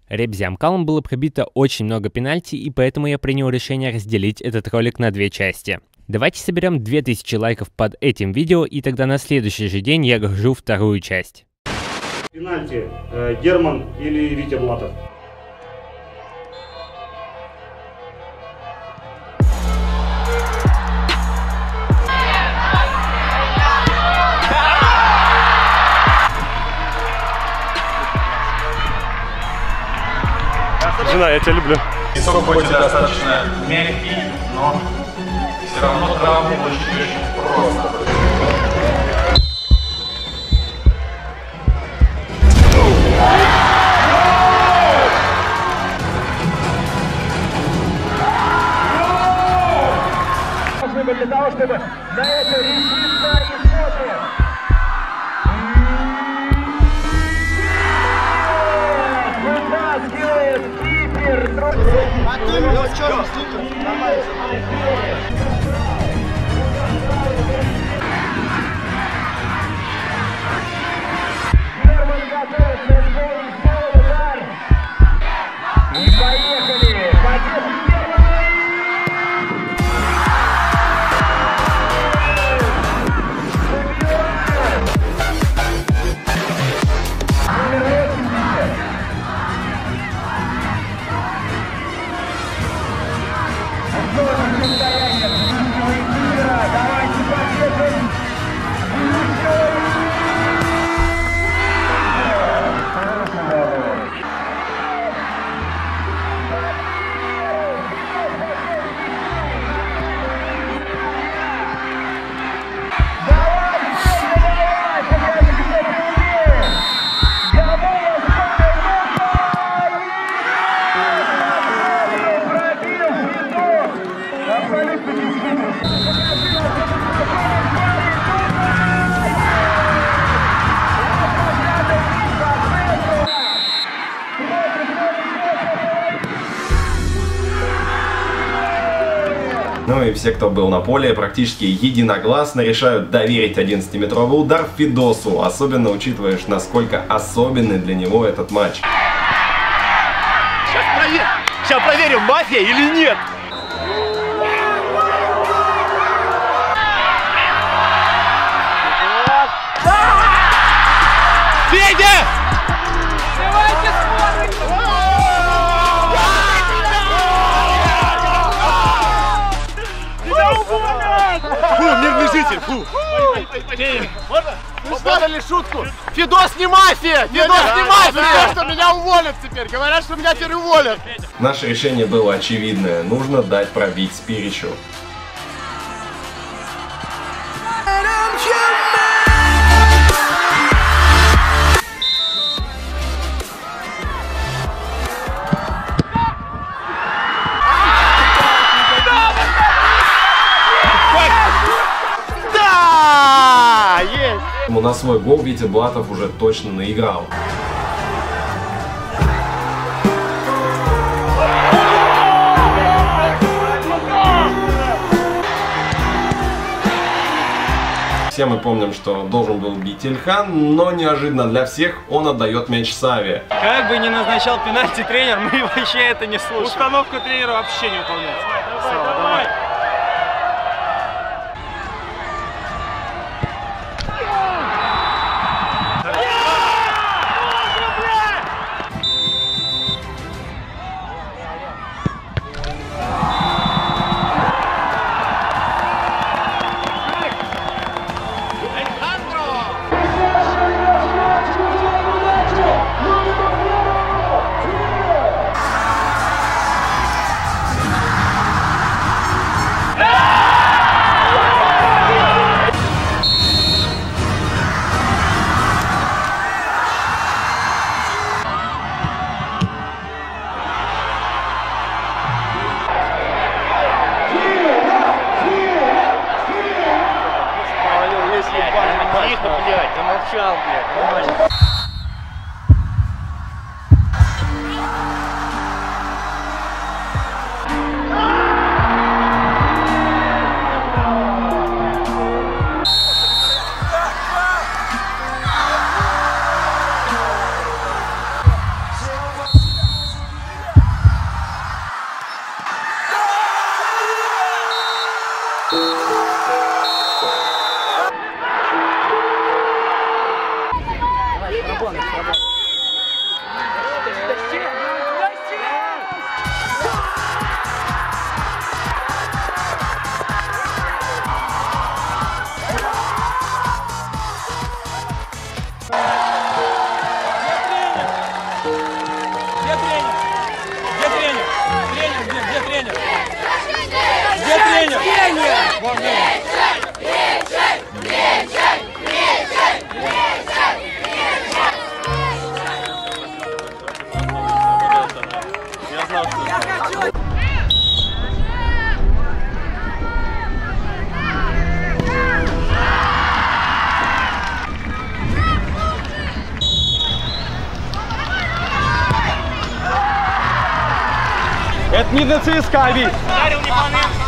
Ребзямкалом было пробито очень много пенальти, и поэтому я принял решение разделить этот ролик на две части. Давайте соберем 2000 лайков под этим видео, и тогда на следующий же день я гружу вторую часть. Пенальти, Герман или Витя Блатов? Жена, я тебя люблю. Песок хоть и достаточно мягкий, но все равно травму очень просто. Для того, чтобы на это решиться и смотрим. Вытаскивает Кипер. А ты в черном слипер. Нормально. Герман готовится исполнить удар. И поехали. Ну и все, кто был на поле, практически единогласно решают доверить 11-метровый удар Фидосу, особенно учитывая, насколько особенный для него этот матч. Сейчас проверим, мафия или нет. Федя! Давайте смотрим! Фу, мирный житель, фу! Можно? Сделали шутку! Фидос не мафия! Фидос не мафия! Что меня уволят теперь! Говорят, что меня теперь уволят! Наше решение было очевидное. Нужно дать пробить Спиричу. На свой гол Витя Блатов уже точно наиграл. Все мы помним, что должен был бить Ильхан, но неожиданно для всех он отдает мяч Саве. Как бы ни назначал пенальти тренер, мы вообще это не слушаем. Установка тренера вообще не выполняется. Давай. тренер! Я знал, что... Это не на ЦСКА, Вить. Ударил не по